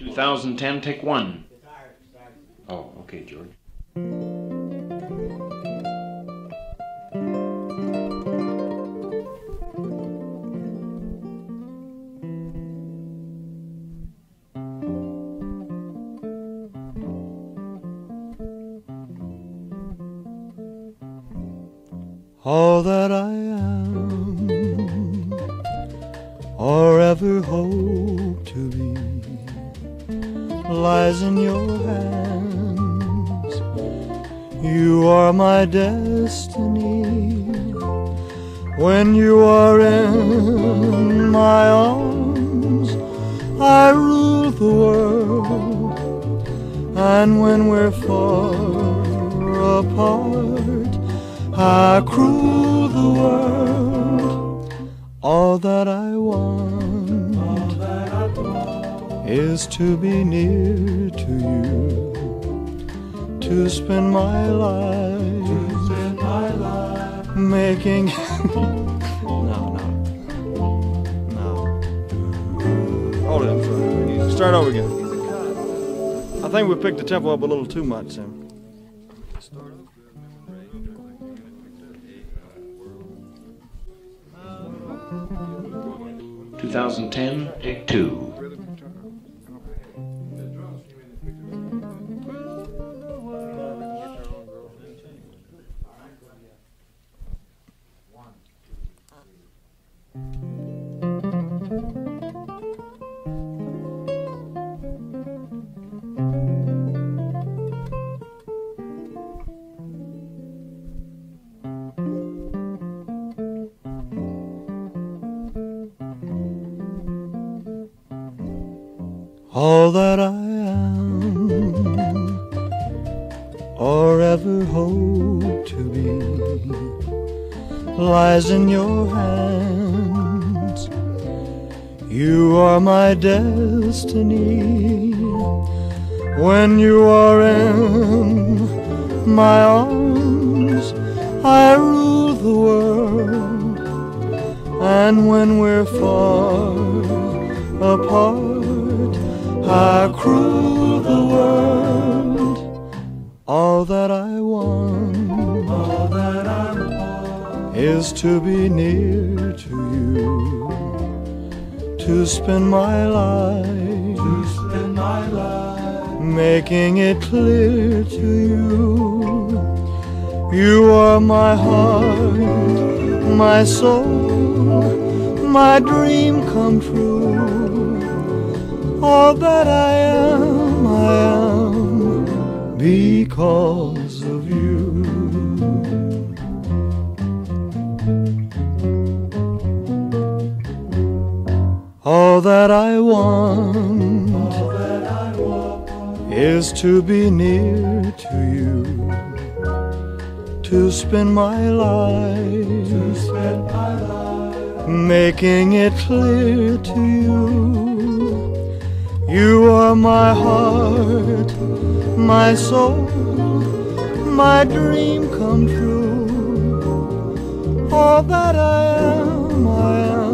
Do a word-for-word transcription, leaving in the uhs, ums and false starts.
two thousand ten, take one. Oh, okay, George. All that I am, or ever hope to be, lies in your hands. You are my destiny. When you are in my arms, I rule the world. And when we're far apart, I rule the world. All that I want, all that I want is to be near to you, to spend my life, to spend my life making no, no, no. Hold it, I'm sorry. Start over again. I think we picked the tempo up a little too much, Sam. two thousand ten, take two. All that I am, or ever hope to be, lies in your hands. You are my destiny. When you are in my arms, I rule the world. And when we're far apart, I rule the world. All that I want, all that I want is to be near to you, to spend my life, to spend my life making it clear to you. You are my heart, my soul, my dream come true. All that I am, I am because of you. All that I want, all that I want is to be near to you, to spend my life, to spend my life making it clear to you. You are my heart, my soul, my dream come true. All that I am, I am